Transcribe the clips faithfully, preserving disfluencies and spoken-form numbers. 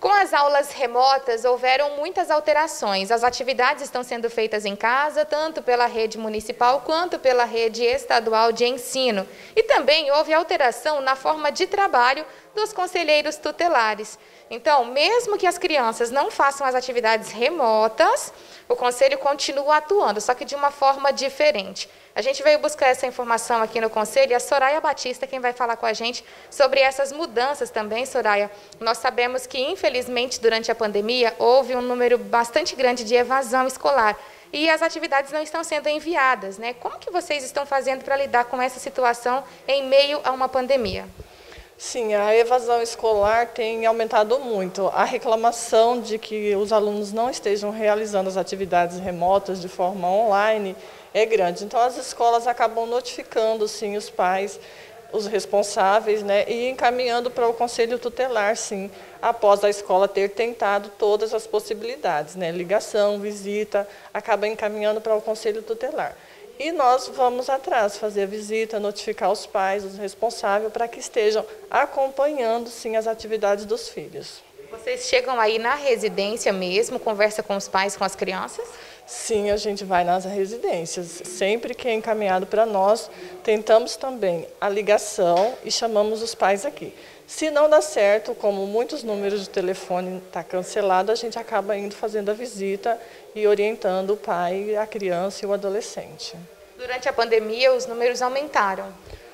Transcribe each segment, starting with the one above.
Com as aulas remotas, houveram muitas alterações. As atividades estão sendo feitas em casa, tanto pela rede municipal quanto pela rede estadual de ensino. E também houve alteração na forma de trabalho dos conselheiros tutelares. Então, mesmo que as crianças não façam as atividades remotas, o conselho continua atuando, só que de uma forma diferente. A gente veio buscar essa informação aqui no conselho e a Soraya Batista quem vai falar com a gente sobre essas mudanças também, Soraya. Nós sabemos que, infelizmente, durante a pandemia, houve um número bastante grande de evasão escolar e as atividades não estão sendo enviadas, né? Como que vocês estão fazendo para lidar com essa situação em meio a uma pandemia? Sim, a evasão escolar tem aumentado muito. A reclamação de que os alunos não estejam realizando as atividades remotas de forma online é grande. Então, as escolas acabam notificando, sim, os pais, os responsáveis, né, e encaminhando para o conselho tutelar, sim, após a escola ter tentado todas as possibilidades, né, ligação, visita, acaba encaminhando para o conselho tutelar. E nós vamos atrás, fazer a visita, notificar os pais, os responsáveis, para que estejam acompanhando, sim, as atividades dos filhos. Vocês chegam aí na residência mesmo, conversa com os pais, com as crianças? Sim, a gente vai nas residências. Sempre que é encaminhado para nós, tentamos também a ligação e chamamos os pais aqui. Se não dá certo, como muitos números de telefone estão cancelados, a gente acaba indo fazendo a visita e orientando o pai, a criança e o adolescente. Durante a pandemia, os números aumentaram.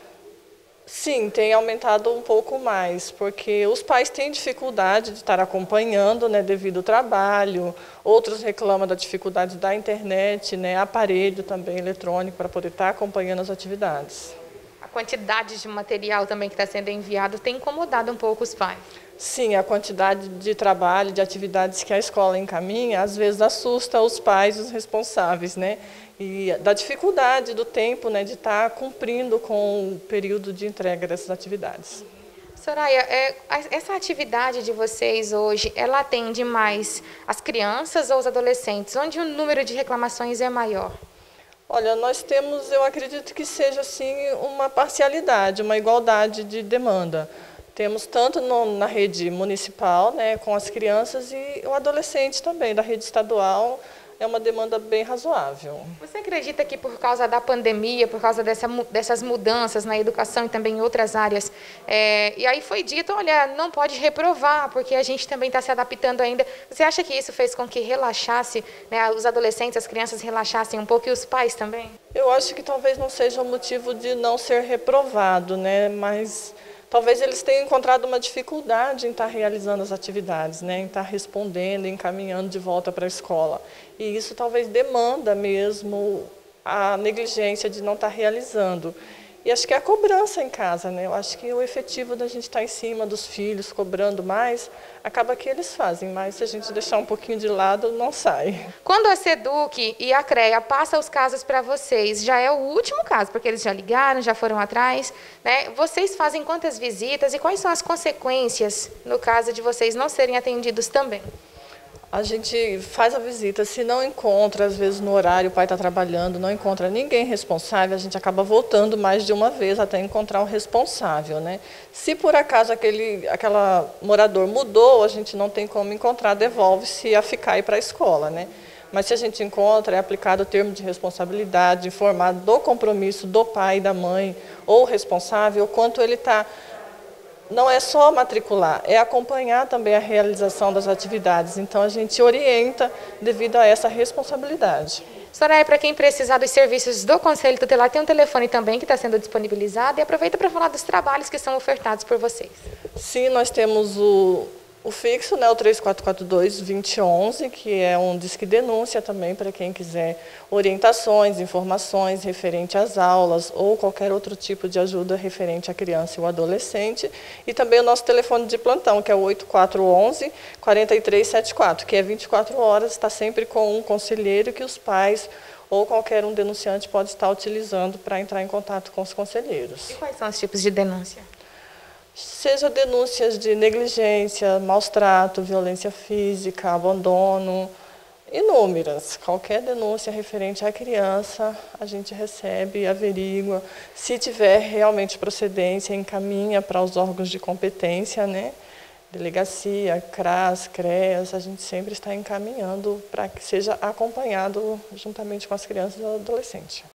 Sim, tem aumentado um pouco mais, porque os pais têm dificuldade de estar acompanhando, né, devido ao trabalho, outros reclamam da dificuldade da internet, né, aparelho também eletrônico para poder estar acompanhando as atividades. A quantidade de material também que está sendo enviado tem incomodado um pouco os pais. Sim, a quantidade de trabalho, de atividades que a escola encaminha, às vezes assusta os pais e os responsáveis, né? E da dificuldade do tempo, né, de estar cumprindo com o período de entrega dessas atividades. Soraya, é, essa atividade de vocês hoje, ela atende mais as crianças ou os adolescentes? Onde o número de reclamações é maior? Olha, nós temos, eu acredito que seja assim, uma parcialidade, uma igualdade de demanda. Temos tanto no, na rede municipal, né, com as crianças, e o adolescente também, da rede estadual, é uma demanda bem razoável. Você acredita que por causa da pandemia, por causa dessa, dessas mudanças na educação e também em outras áreas, é, e aí foi dito, olha, não pode reprovar, porque a gente também está se adaptando ainda. Você acha que isso fez com que relaxasse, né, os adolescentes, as crianças relaxassem um pouco e os pais também? Eu acho que talvez não seja o motivo de não ser reprovado, né, mas talvez eles tenham encontrado uma dificuldade em estar realizando as atividades, né, em estar respondendo, encaminhando de volta para a escola. E isso talvez demanda mesmo a negligência de não estar realizando. E acho que é a cobrança em casa, né? Eu acho que o efetivo da gente estar em cima dos filhos, cobrando mais, acaba que eles fazem, mas se a gente deixar um pouquinho de lado, não sai. Quando a SEDUC e a CREA passam os casos para vocês, já é o último caso, porque eles já ligaram, já foram atrás, né? Vocês fazem quantas visitas e quais são as consequências no caso de vocês não serem atendidos também? A gente faz a visita, se não encontra, às vezes no horário o pai está trabalhando, não encontra ninguém responsável, a gente acaba voltando mais de uma vez até encontrar um responsável, né? Se por acaso aquele aquela morador mudou, a gente não tem como encontrar, devolve-se a ficar e ir para a escola, né? Mas se a gente encontra, é aplicado o termo de responsabilidade, informado do compromisso do pai e da mãe, ou responsável, quanto ele está. Não é só matricular, é acompanhar também a realização das atividades. Então, a gente orienta devido a essa responsabilidade. Soraya, para quem precisar dos serviços do Conselho Tutelar, tem um telefone também que está sendo disponibilizado. E aproveita para falar dos trabalhos que são ofertados por vocês. Sim, nós temos o, o fixo, né, o três quatro quatro dois, dois zero um um, que é um disque denúncia também para quem quiser orientações, informações referente às aulas ou qualquer outro tipo de ajuda referente à criança e ao adolescente. E também o nosso telefone de plantão, que é o oito quatro um um, quatro três sete quatro, que é vinte e quatro horas, está sempre com um conselheiro que os pais ou qualquer um denunciante pode estar utilizando para entrar em contato com os conselheiros. E quais são os tipos de denúncia? Seja denúncias de negligência, maus trato, violência física, abandono, inúmeras. Qualquer denúncia referente à criança, a gente recebe, averigua. Se tiver realmente procedência, encaminha para os órgãos de competência, né? delegacia, CRAS, CREAS, a gente sempre está encaminhando para que seja acompanhado juntamente com as crianças e adolescentes.